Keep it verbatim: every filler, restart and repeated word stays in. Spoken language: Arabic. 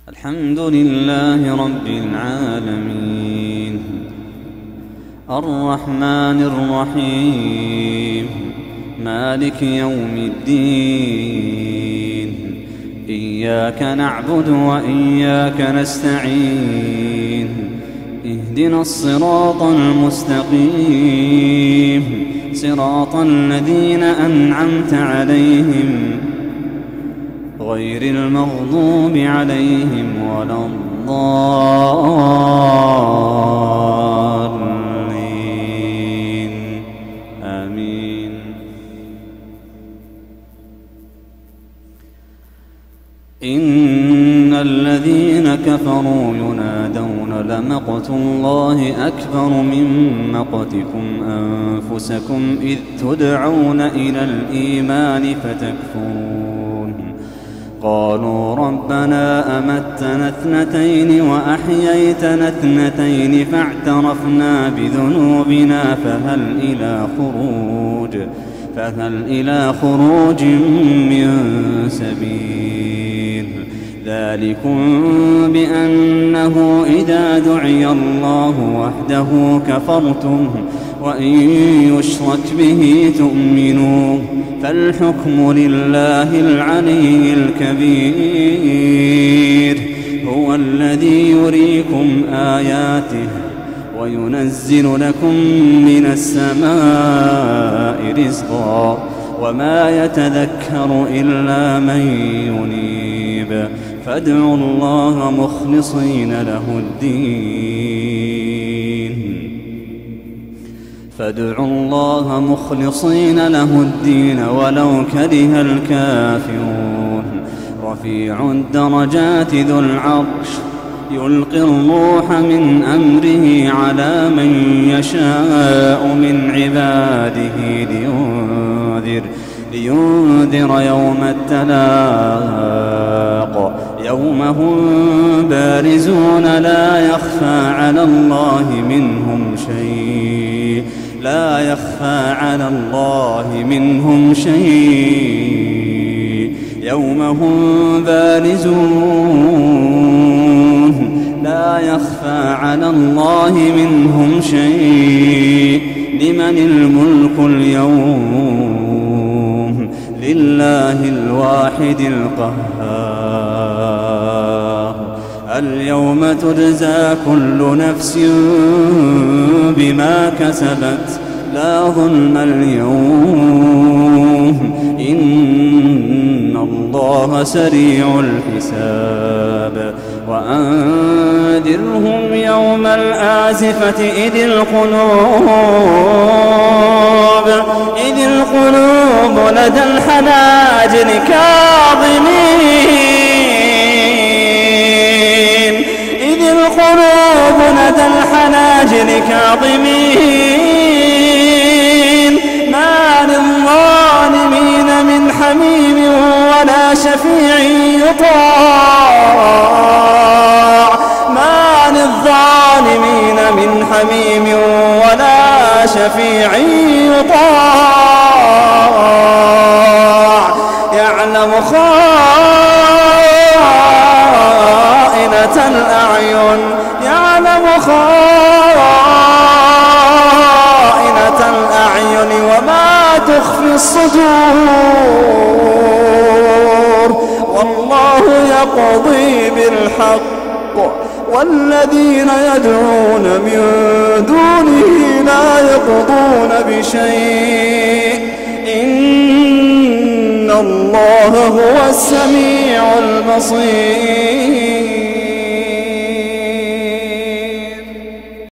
الحمد لله رب العالمين الرحمن الرحيم مالك يوم الدين إياك نعبد وإياك نستعين اهدنا الصراط المستقيم صراط الذين أنعمت عليهم غير المغضوب عليهم ولا الضالين آمين. إن الذين كفروا ينادون لمقت الله أكبر من مقتكم أنفسكم إذ تدعون إلى الإيمان فتكفرون. قالوا ربنا أمتنا اثنتين وأحييتنا اثنتين فاعترفنا بذنوبنا فهل إلى خروج فهل إلى خروج من سبيل. ذلكم بأنه إذا دعي الله وحده كفرتم وإن يشرك به تؤمنوا فالحكم لله العلي الكبير. هو الذي يريكم آياته وينزل لكم من السماء رزقا وما يتذكر إلا من ينيب فادعوا الله مخلصين له الدين فادعوا الله مخلصين له الدين ولو كره الكافرون. رفيع الدرجات ذو العرش يلقي الروح من أمره على من يشاء من عباده لينذر لينذر يوم التلاق يوم هم بارزون لا يخفى على الله منهم شيء لا يخفى على الله منهم شيء يوم هم بارزون لا يخفى على الله منهم شيء. لمن الملك اليوم لله الواحد القهار. اليوم تجزى كل نفس بما كسبت لا ظلم اليوم إن الله سريع الحساب. وأنذرهم يوم الآزفة إذ القلوب إذ القلوب لدى الحناجر كاظمين إذ القلوب لدى الحناجر كاظمين ما للظالمين من حميم ولا شفيع يطاع ما للظالمين من حميم ولا شفيع يطاع. يعلم خائنة الأعين يعلم خائنة الأعين وما تخفي الصدور. والله يقضي بالحق والذين يدعون من دونه لا يقضون بشيء إن الله هو السميع البصير.